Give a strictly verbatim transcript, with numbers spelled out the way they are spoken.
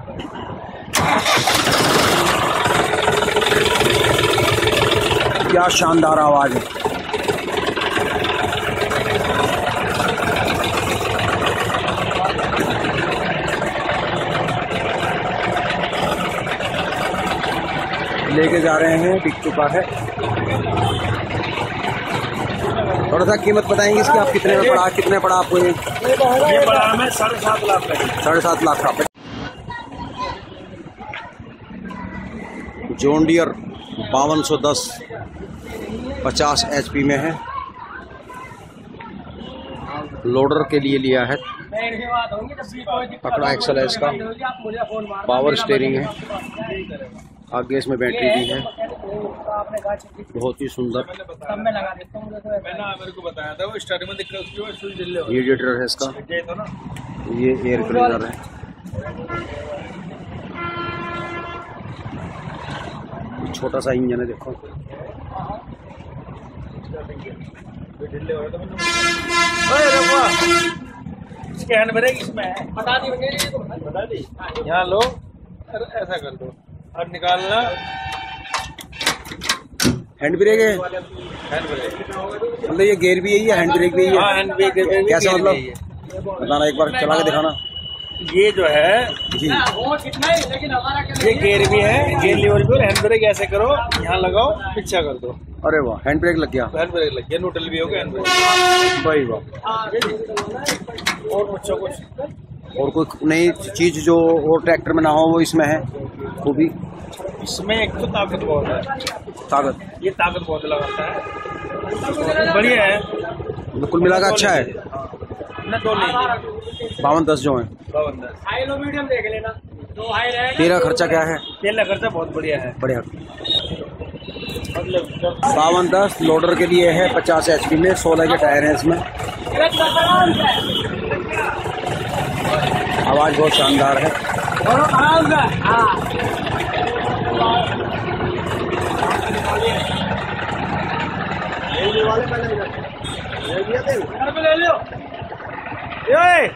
क्या शानदार आवाज है। लेके जा रहे हैं, बिक चुका है। थोड़ा सा कीमत बताएंगे इसकी, आप कितने में पड़ा, कितने पड़ा आपको ये? ये पड़ा हमें साढ़े सात लाख का। साढ़े सात लाख का जॉन डियर बावन सौ दस पचास एच पी में है। लोडर के लिए लिया है। पकड़ा एक्सल है इसका। पावर स्टीयरिंग है, आगे इसमें बैटरी भी है। बहुत ही सुंदर रेडिएटर है इसका। ये एयर क्लीनर है। छोटा सा इंजन है, देखो। इसके हैंड ब्रेक इसमें है, बता दी बता दी। यहाँ लो, ऐसा कर दो और निकालना। हैंड ब्रेक है, हैंड ब्रेक मतलब ये गेयर भी है या हैंड ब्रेक भी है? हाँ, हैंड ब्रेक कैसे, मतलब बताना, एक बार चला के दिखाना। ये जो है जी, ये गेयर भी है, गेयर लीवर भी। हैंड ब्रेक ऐसे करो, यहाँ लगाओ, पीछा कर दो। अरे वाह, हैंड ब्रेक लग गया। हैंड ब्रेक लग गया, न्यूट्रल भी हो गया, हैंड ब्रेक। भाई वाह। और कुछ कुछ और कोई नई चीज जो और ट्रैक्टर में ना हो वो इसमें है खूबी? इसमें एक तो ताकत बहुत है। ताकत, ये ताकत बहुत लगाता है, बढ़िया है। तो कुल मिलाकर अच्छा है। ना दो नहीं, बावन दस जो है। बावन दस हाई लो मीडियम देख लेना। दो हाई है। तेरा खर्चा क्या है? तेल का खर्चा बहुत बढ़िया है, बढ़िया। बावन दस लोडर के लिए है, पचास एच पी में, सोलह के टायर हैं इसमें। आवाज बहुत शानदार है। ले लो।